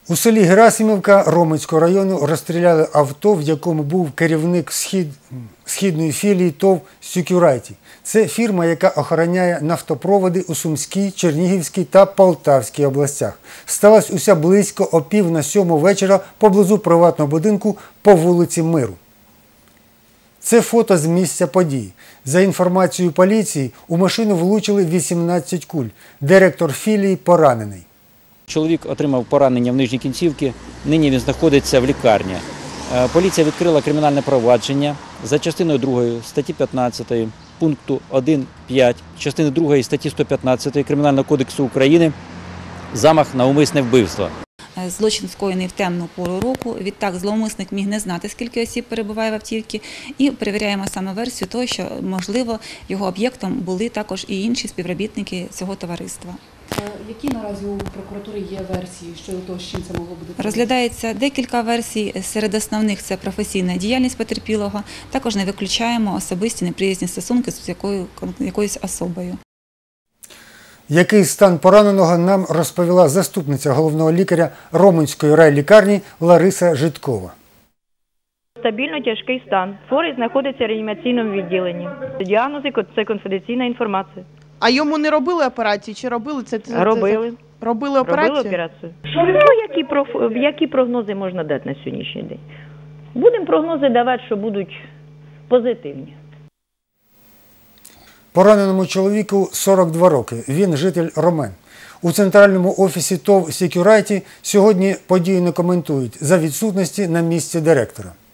У селі Герасимівка Роменського району розстріляли авто, в якому був керівник східної філії ТОВ «Security». Це фірма, яка охороняє нафтопроводи у Сумській, Чернігівській та Полтавській областях. Сталася уся близько о 6:45 вечора поблизу приватного будинку по вулиці Миру. Це фото з місця події. За інформацією поліції, у машину влучили 18 куль. Директор філії поранений. Чоловік отримав поранення в нижній кінцівці, нині він знаходиться в лікарні. Поліція відкрила кримінальне провадження за частиною 2 статті 15 пункту 1.5, частини 2 статті 115 Кримінального кодексу України «Замах на умисне вбивство». Злочин скоєний в темну пору року, відтак зловмисник міг не знати, скільки осіб перебуває в автівці, і перевіряємо саме версію того, що, можливо, його об'єктом були також і інші співробітники цього товариства. Які наразі у прокуратури є версії щодо того, з чим це могло бути? Розглядається декілька версій. Серед основних – це професійна діяльність потерпілого. Також не виключаємо особисті неприязні стосунки з якоюсь особою. Який стан пораненого, нам розповіла заступниця головного лікаря Роменської райлікарні Лариса Житкова. Стабільно тяжкий стан. Хворий знаходиться в реанімаційному відділенні. Діагнози – це конфіденційна інформація. А йому не робили операції чи робили це? Робили. Робили операцію? Робили операцію. Які прогнози можна дати на сьогоднішній день? Будемо прогнози давати, що будуть позитивні. Пораненому чоловіку 42 роки. Він житель Ромен. У центральному офісі ТОВ «Security» сьогодні подію не коментують за відсутності на місці директора.